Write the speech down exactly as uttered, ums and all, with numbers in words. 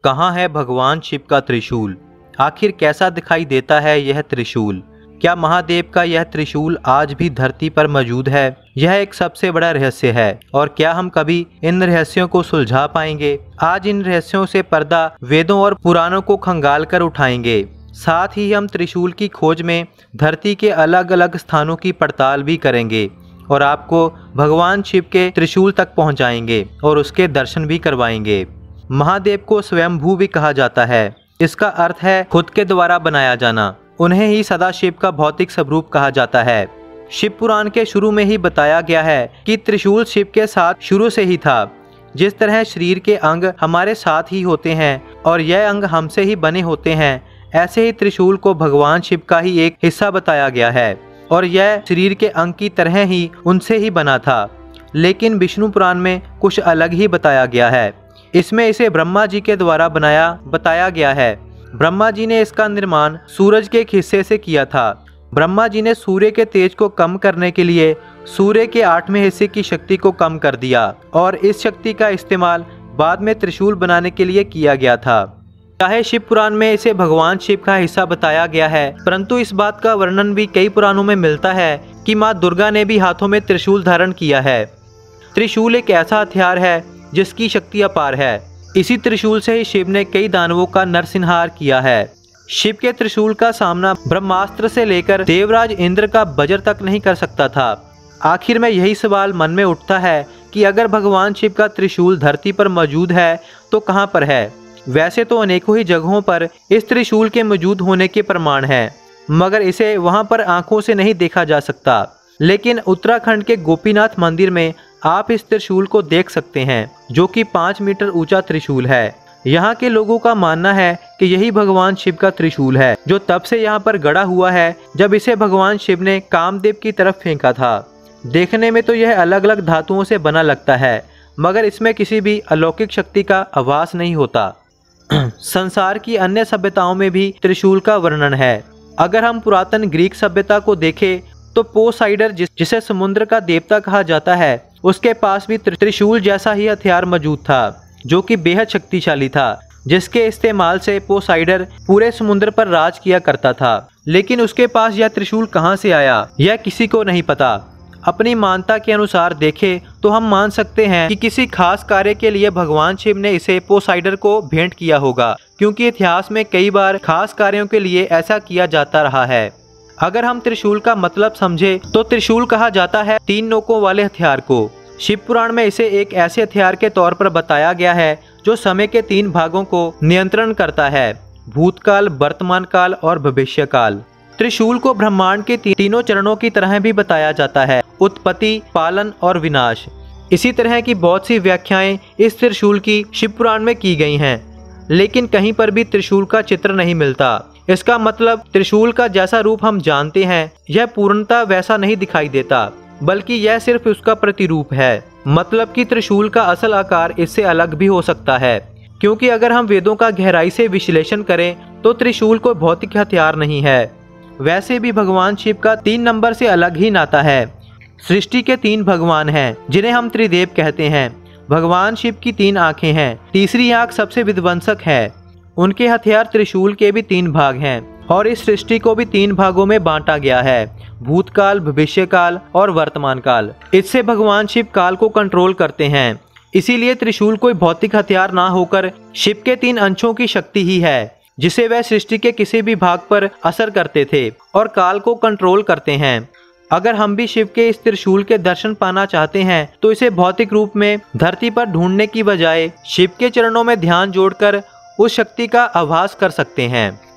कहाँ है भगवान शिव का त्रिशूल? आखिर कैसा दिखाई देता है यह त्रिशूल? क्या महादेव का यह त्रिशूल आज भी धरती पर मौजूद है? यह एक सबसे बड़ा रहस्य है और क्या हम कभी इन रहस्यों को सुलझा पाएंगे? आज इन रहस्यों से पर्दा वेदों और पुराणों को खंगाल कर उठाएंगे। साथ ही हम त्रिशूल की खोज में धरती के अलग अलग स्थानों की पड़ताल भी करेंगे और आपको भगवान शिव के त्रिशूल तक पहुंचाएंगे और उसके दर्शन भी करवाएंगे। महादेव को स्वयंभू भी कहा जाता है। इसका अर्थ है खुद के द्वारा बनाया जाना। उन्हें ही सदाशिव का भौतिक स्वरूप कहा जाता है। शिव पुराण के शुरू में ही बताया गया है कि त्रिशूल शिव के साथ शुरू से ही था। जिस तरह शरीर के अंग हमारे साथ ही होते हैं और यह अंग हमसे ही बने होते हैं, ऐसे ही त्रिशूल को भगवान शिव का ही एक हिस्सा बताया गया है और यह शरीर के अंग की तरह ही उनसे ही बना था। लेकिन विष्णु पुराण में कुछ अलग ही बताया गया है। इसमें इसे ब्रह्मा जी के द्वारा बनाया बताया गया है। ब्रह्मा जी ने इसका निर्माण सूरज के एक हिस्से से किया था। ब्रह्मा जी ने सूर्य के तेज को कम करने के लिए सूर्य के आठवें हिस्से की शक्ति को कम कर दिया और इस शक्ति का इस्तेमाल बाद में त्रिशूल बनाने के लिए किया गया था। चाहे शिव पुराण में इसे भगवान शिव का हिस्सा बताया गया है, परंतु इस बात का वर्णन भी कई पुराणों में मिलता है कि माँ दुर्गा ने भी हाथों में त्रिशूल धारण किया है। त्रिशूल एक ऐसा हथियार है जिसकी शक्ति अपार है। इसी त्रिशूल से ही शिव ने कई दानवों का नरसंहार किया है। शिव के त्रिशूल का सामना ब्रह्मास्त्र से लेकर देवराज इंद्र का वज्र तक नहीं कर सकता था। आखिर में यही सवाल मन में उठता है कि अगर भगवान शिव का त्रिशूल धरती पर मौजूद है तो कहाँ पर है? वैसे तो अनेकों ही जगहों पर इस त्रिशूल के मौजूद होने के प्रमाण हैं, मगर इसे वहां पर आंखों से नहीं देखा जा सकता। लेकिन उत्तराखंड के गोपीनाथ मंदिर में आप इस त्रिशूल को देख सकते हैं, जो कि पाँच मीटर ऊंचा त्रिशूल है। यहाँ के लोगों का मानना है कि यही भगवान शिव का त्रिशूल है, जो तब से यहाँ पर गड़ा हुआ है जब इसे भगवान शिव ने कामदेव की तरफ फेंका था। देखने में तो यह अलग अलग धातुओं से बना लगता है, मगर इसमें किसी भी अलौकिक शक्ति का आभास नहीं होता। संसार की अन्य सभ्यताओं में भी त्रिशूल का वर्णन है। अगर हम पुरातन ग्रीक सभ्यता को देखें तो पोसाइडर जिस, जिसे समुद्र का देवता कहा जाता है, उसके पास भी त्रिशूल जैसा ही हथियार मौजूद था, जो कि बेहद शक्तिशाली था, जिसके इस्तेमाल से पोसाइडर पूरे समुद्र पर राज किया करता था। लेकिन उसके पास यह त्रिशूल कहाँ से आया, यह किसी को नहीं पता। अपनी मान्यता के अनुसार देखें तो हम मान सकते हैं कि किसी खास कार्य के लिए भगवान शिव ने इसे पोसाइडर को भेंट किया होगा, क्योंकि इतिहास में कई बार खास कार्यों के लिए ऐसा किया जाता रहा है। अगर हम त्रिशूल का मतलब समझे तो त्रिशूल कहा जाता है तीन नोकों वाले हथियार को। शिव पुराण में इसे एक ऐसे हथियार के तौर पर बताया गया है जो समय के तीन भागों को नियंत्रण करता है: भूतकाल, वर्तमान काल और भविष्य काल। त्रिशूल को ब्रह्मांड के ती, तीनों चरणों की तरह भी बताया जाता है: उत्पत्ति, पालन और विनाश। इसी तरह की बहुत सी व्याख्याएं इस त्रिशूल की शिव पुराण में की गई हैं, लेकिन कहीं पर भी त्रिशूल का चित्र नहीं मिलता। इसका मतलब त्रिशूल का जैसा रूप हम जानते हैं यह पूर्णतः वैसा नहीं दिखाई देता, बल्कि यह सिर्फ उसका प्रतिरूप है। मतलब कि त्रिशूल का असल आकार इससे अलग भी हो सकता है, क्योंकि अगर हम वेदों का गहराई से विश्लेषण करें तो त्रिशूल कोई भौतिक हथियार नहीं है। वैसे भी भगवान शिव का तीन नंबर से अलग ही नाता है। सृष्टि के तीन भगवान हैं जिन्हें हम त्रिदेव कहते हैं। भगवान शिव की तीन आंखें हैं, तीसरी आंख सबसे विध्वंसक है। उनके हथियार त्रिशूल के भी तीन भाग हैं और इस सृष्टि को भी तीन भागों में बांटा गया है: भूतकाल, भविष्य काल और वर्तमान काल। इससे भगवान शिव काल को कंट्रोल करते हैं। इसीलिए त्रिशूल कोई भौतिक हथियार ना होकर शिव के तीन अंशों की शक्ति ही है, जिसे वह सृष्टि के किसी भी भाग पर असर करते थे और काल को कंट्रोल करते हैं। अगर हम भी शिव के इस त्रिशूल के दर्शन पाना चाहते हैं तो इसे भौतिक रूप में धरती पर ढूंढने की बजाय शिव के चरणों में ध्यान जोड़कर उस शक्ति का आभास कर सकते हैं।